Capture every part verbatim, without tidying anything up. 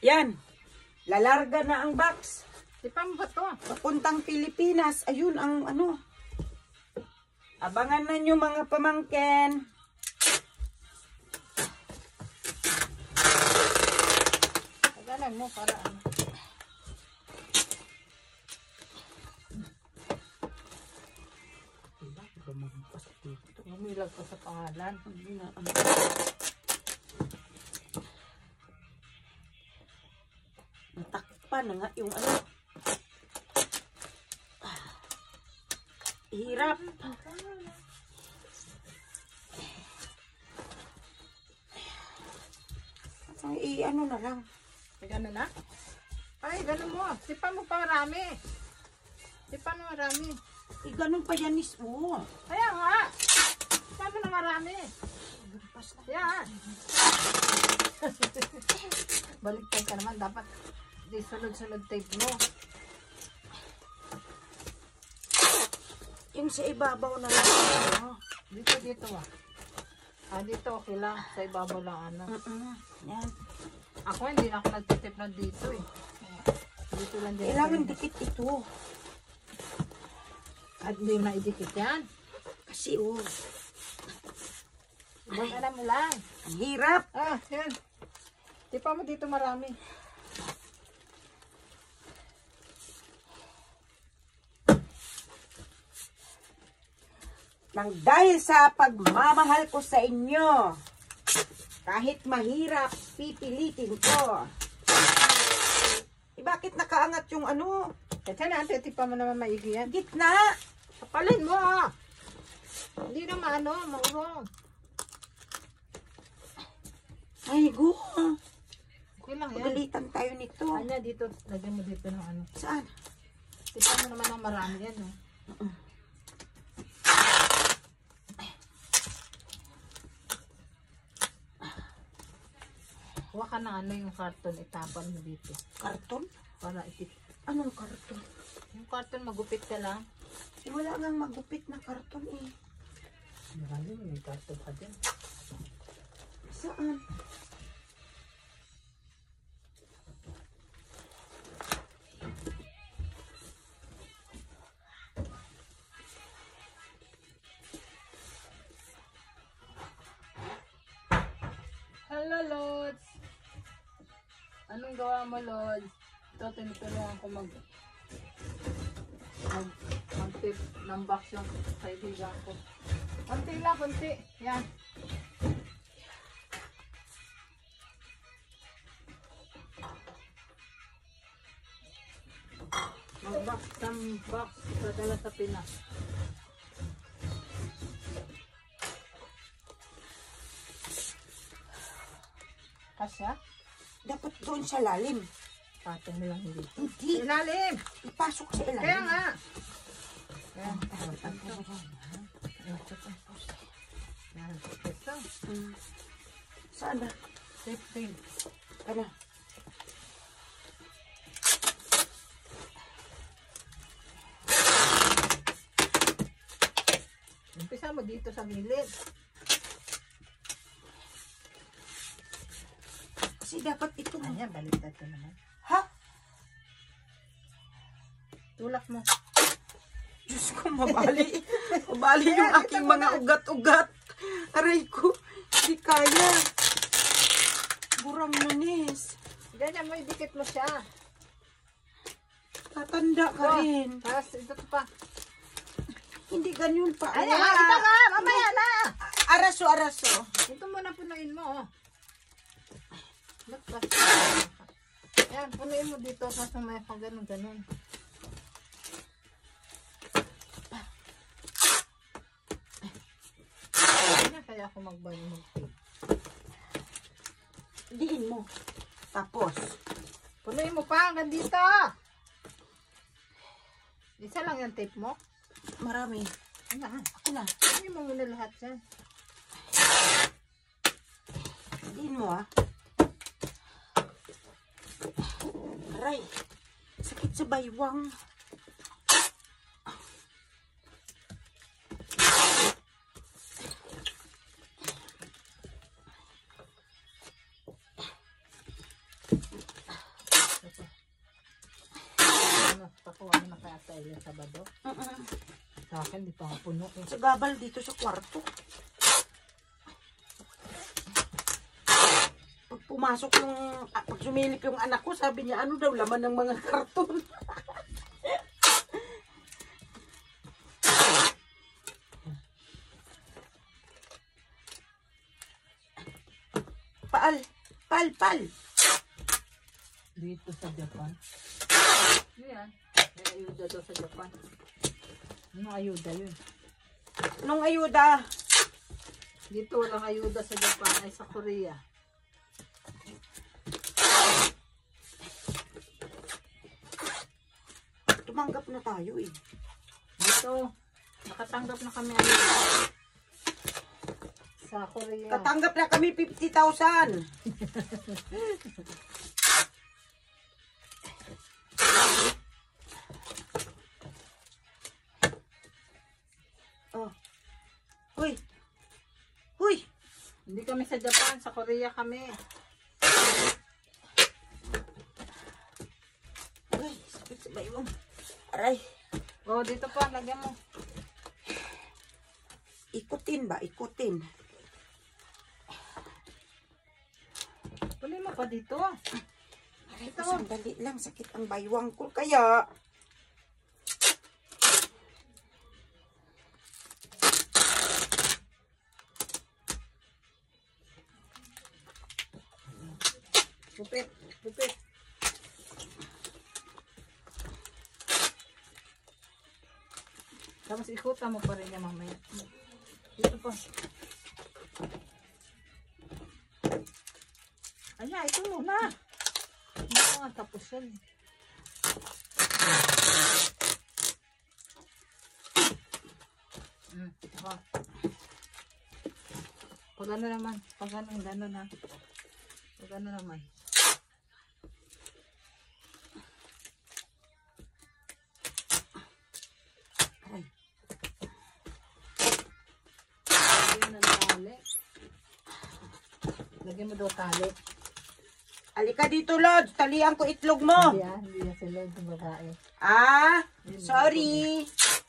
Yan. Lalarga na ang box. Tipam ba to? Papuntang Pilipinas. Ayun ang ano. Abangan na nyo mga pamangkin. Tagalan mo para ano. Umilag pa sa pangalan. Natakpan na nga yung ano. Hirap. Ay, ano na lang. Ay, gano'n na? Ay, gano'n mo. Sipan mo pa marami. Sipan mo marami. Eh, ganun pa yan is. Oh. Kaya nga. Sipan mo na marami. Yan. Baliktad ka naman. Dapat di sunod-sunod tape mo. Yung sa ibabaw na lang. Oh. Dito, dito ah. Ah, dito okay lang. Sa ibabaw lang ano. Uh -uh. Yan. Ako hindi na ako nagtitip na dito eh. Dito lang din. Kailangan dikit ito. At hindi na idikit yan. Kasi oh. Ibang alam mo lang. Ang hirap. Ah, yan. Tipa mo dito marami. Nang dahil sa pagmamahal ko sa inyo, kahit mahirap, pipilitin ko. Eh, bakit nakaangat yung ano? Kasi natin, tipa mo naman maigi yan. Gitna. Kapalin mo ah. Hindi na maano, maurong. Ay, go. Okay lang yan. Pagalitan tayo nito. Anya, dito, lagyan mo dito ng ano. Saan? Tipa mo naman ng marami yan oh. Uh -uh. Huwag ka na ano yung karton, itapan mo dito. Karton? Para itik. Anong karton? Yung karton, magupit ka lang. Eh, wala nang magupit na karton eh. Marami mo, may karton ka din. Saan? Hello, Lods! Anong gawa mo, Lods? Ito, tinutulungan ko mag mag mag-tip ng box yung kaibigan ko. Kunti lang, kunti. Yan. Mag-box ng box padala sa Pinas. Kasya? Dapat doon sa lalim. Patong mo lang hindi. Hindi. Ilalim! Ipasok sa ilalim. Kaya nga. Kaya. Yan. Ito. Hmm. Saan na? Tape, tape. Ano? Umpisa mo dito sa gilid. Kasi dapat ito. Ayan, baliktad ka naman. Ha? Tulak mo. Diyos ko, mabali. Mabali yung aking mga ugat-ugat. Aray ko, hindi kaya. Burang manis. Ganyan mo, idikit mo siya. Tatanda ka Oh, rin. tapos ito pa. Hindi ganyan pa. Ayan, Wala. ito nga, mamaya na. Araso, araso. Ito muna punuin mo. Oh. Ayan, punuin mo dito. Tapos may pang ganun, ganun. Kaya ako mag-bali mag-tape. Diin mo. Tapos. Punuin mo pa hanggang dito. Isa lang yung tape mo. Marami. Ano ah? Ako na. Hindi mo muna lahat yan. Diin mo ah. Aray. Sakit sa baywang. kailan Sabado. Mm-mm. Sa akin, di pa nga puno eh. Sa gabal dito sa kwarto. Pag pumasok yung, ah, pag sumilip yung anak ko, sabi niya, ano daw, laman ng mga karton. Paal, pal, pal. Dito sa Japan. Yan. May ayuda daw sa Japan. Ano ayuda yun? Anong ayuda? Dito walang ayuda sa Japan ay sa Korea. Tumanggap na tayo eh. Dito, nakatanggap na kami ayuda. Sa Korea. Katanggap na kami fifty thousand. Oh. Huy. Huy. Hindi kami sa Japan, sa Korea kami. Ay, sakit sa baywang. Aray. Oh, dito pa, lagyan mo. Ikutin ba? Ikutin. Tuloy mo pa dito. Aray ko, sandali lang. Sakit ang baywang ko. Kaya, Pupit, pupit. Tapos ikutan mo pa rin niya mamaya. Dito pa. Ayan, ito muna. Hindi ko nga tapos yan. Hmm, oh. Pag ano naman, pag ano, gano'n na. Pag ano naman. aray. Lagyan mo ng tali. Lagyan mo daw tali. Alika dito, Lodge. Talian ko itlog mo. Hindi ah, hindi yan sila yung babae. Ah, sorry.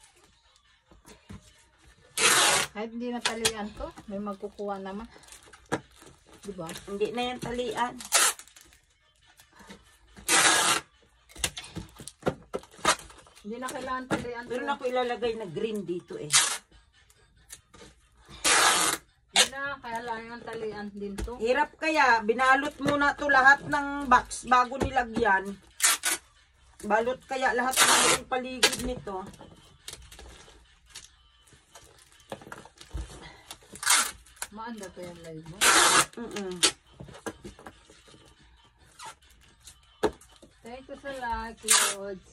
Kahit hindi na talian to, may magkukuha naman. Diba? Hindi na yan talian. Hindi na kailangan talian to. Pero ako ilalagay na green dito eh. Hindi na kailangan talian din to. Hirap kaya, binalot muna to lahat ng box bago nilagyan. Balot kaya lahat ng paligid nito. Maanda to yung live mo. Mm-mm. Thank you sa like, Lods.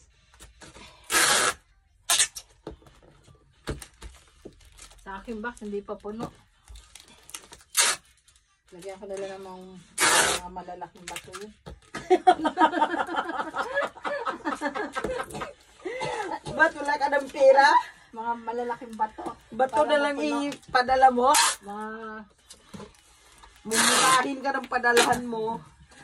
Sa aking box, hindi pa puno. Lagyan ko nila namang mga malalaking bato yun. Ba't wala ka ng pera? Mga malalaking bato. Bato Para na lang mapuno. ipadala mo? Mga Mumurahin ka ng padalahan mo.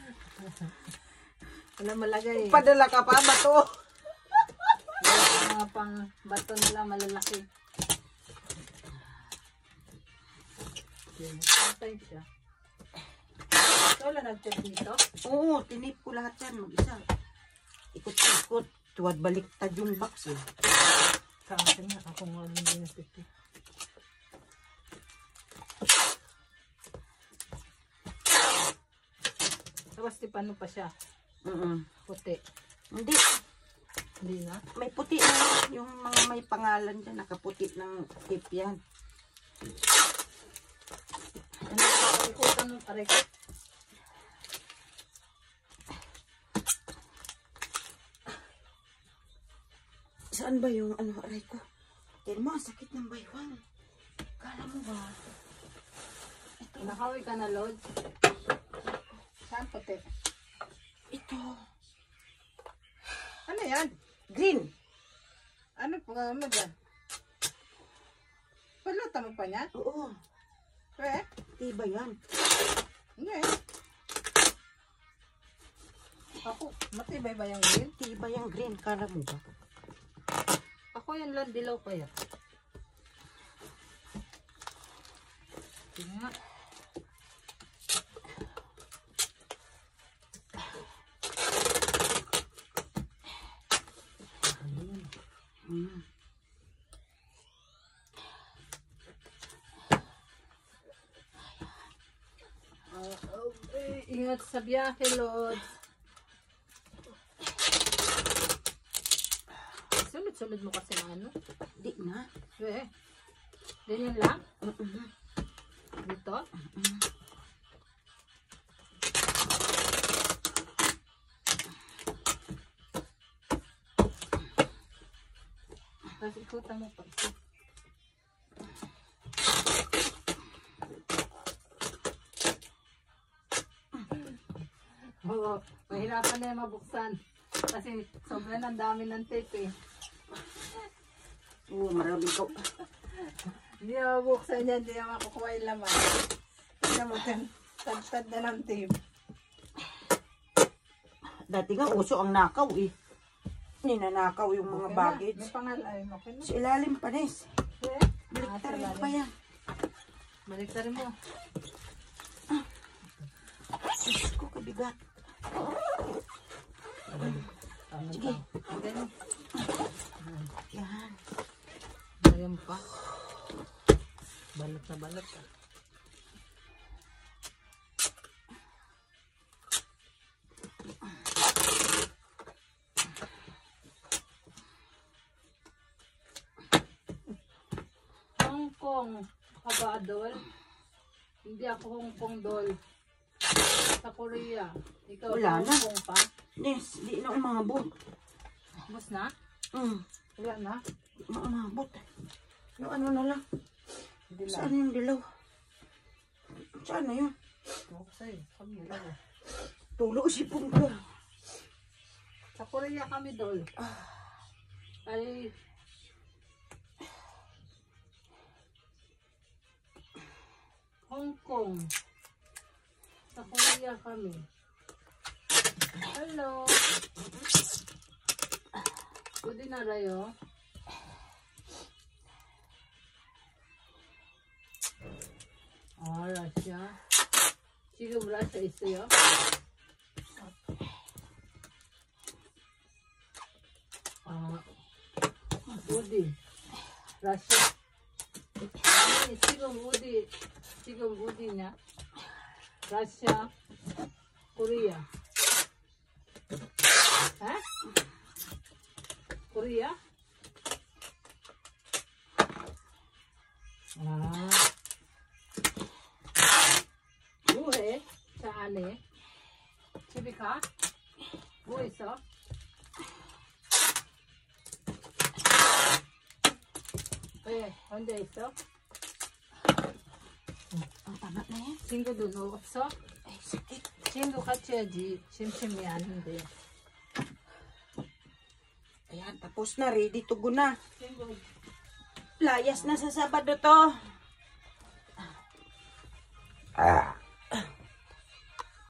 wala malagay. Padala ka pa, bato. Mga pang bato nila malalaki. Patay siya. So, wala nag-check dito? Oo, tinip ko lahat yan mag-isa. Ikot-ikot. Tuwad baliktad yung box eh. Sa akin nga, ako nga rin din napipi. Tapos di paano pa siya? Mm-mm. Puti. Hindi. Hindi na. May puti na yan. Yung mga may pangalan dyan, nakaputi ng tip yan. Ano pa? Ikutan mo pare ko. Saan ba yung ano, aray ko? Tignan mo, ang sakit ng baywang. Kala mo ba? Ito. Nakawi ka na, Lord. Saan puti? Ito. Ano yan? Green. Ano pa mo dyan? Paluta mo pa niyan? Oo. Eh? Tiba yan. Hindi. Ako, matibay ba yung green? Tiba yung green. Kala mo ba? Ako yan lang, dilaw pa yan. Sige nga. Mm. Uh, okay. Ingat sa biyahe, Lods. Sunod-sunod mo kasi ng ano? Di na. Eh, ganyan lang? Mm-mm. Dito? Mm-mm. Tapos ikutan mo pa. Oo, mahirapan na yung mabuksan. Kasi sobrang ang dami ng tape eh. Oo, marami ko. Hindi na mabuksan yan, hindi na makukuha yung laman. Tignan mo dyan, tad-tad na ng tape. Dati nga uso ang nakaw eh. Ninanakaw yung mga Okay na, baggage. may pangalan, okay na. Sa ilalim pa, Nes. Eh, Baliktarin ah, pa yan. Baliktarin mo. Diyos ko, kabigat. Sige. Ganyan. Yan. Ayan pa. Balot na balot ah. Hong Kong. Ka ba, Dol? Hindi ako Hong Kong, Dol. Sa Korea. Ikaw Wala Hong na. Kong pa? Nes, di na umabot. Bus na? Hmm. Wala na? Di na umabot. Yung ano na lang. Hindi lang. Saan yung dilaw? Saan na yun? Ako sa'yo. Kami lang eh. Tulo si Pungko. Sa Korea kami, Dol. Ay... Hong Kong. Sa Korea kami. Hello. Pwede na rayo. Ah, Russia. 지금 Russia 있어요? 아, 어디? 러시아. 아니, 지금 어디, 지금 어디냐? 러시아, 코리아. 에? 코리아? 아. 뭐해? 저 안에? 집에 가? 뭐 있어? 왜? 혼자 있어? Ang tama na yan. 친구도 너 없어? Ay, sakit. 친구 같이 해야지. 심심이 아닌데. Ayan, tapos na. Ready to go na. 친구. Layas na sa Sabado to. Ah.